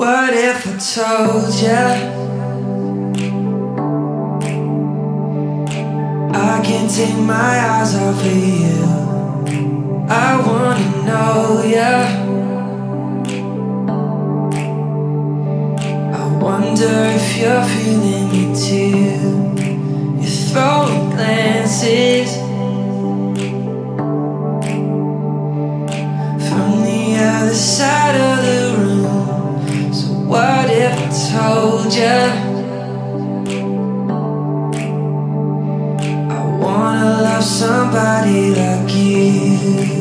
what if I told ya I can't take my eyes off of you? I wanna know ya. I wonder if you're feeling it too. You're throwing glances from the other side of the room. So what if I told ya I wanna love somebody like you?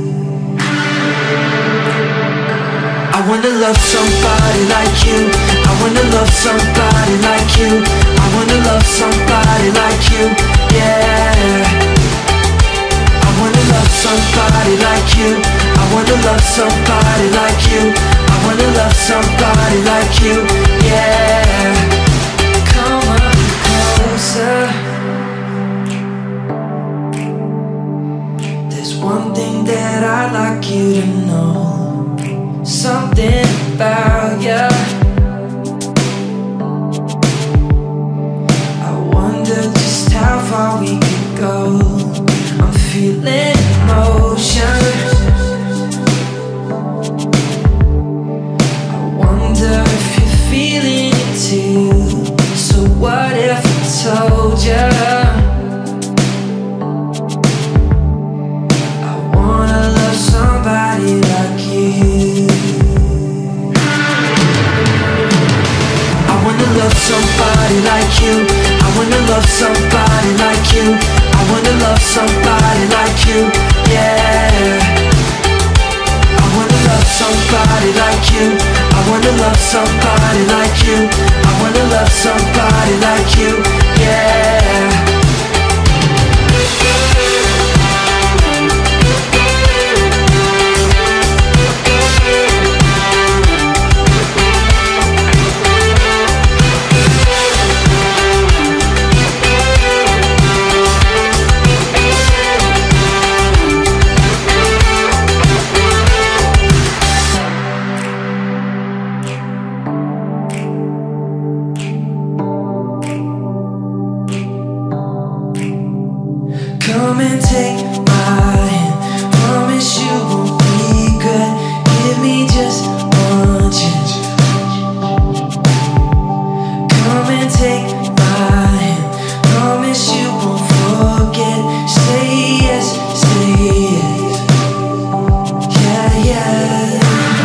I wanna love somebody like you. I wanna love somebody like you. I wanna love somebody like you, yeah. I wanna love somebody like you. I wanna love somebody like you. I wanna love somebody like you, yeah. Come on closer. There's one thing that I'd like you to know. Something about you. I wonder just how far we could go. I'm feeling emotion. I wonder if you're feeling it too. So what if I told you I wanna love somebody like you? I wanna love somebody like you. I wanna love somebody like you. I wanna love somebody like you, yeah. I wanna love somebody like you. I wanna love somebody like you. I wanna love somebody like you, yeah. Come and take my hand. Promise you won't regret. Give me just one chance. Come and take my hand. Promise you won't forget. Say yes, say yes. Yeah, yeah.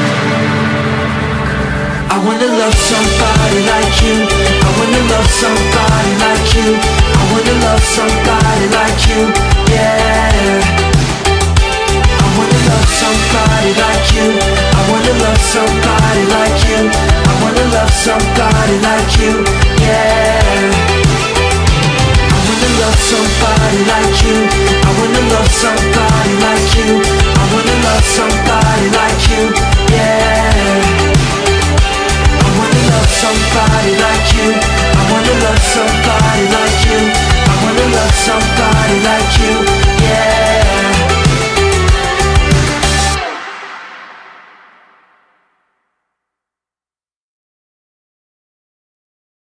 I wanna love somebody like you. I wanna love somebody like you. I wanna love somebody like you, yeah. I wanna love somebody like you. I wanna love somebody like you. I wanna love somebody like you, yeah. I wanna love somebody like you. I wanna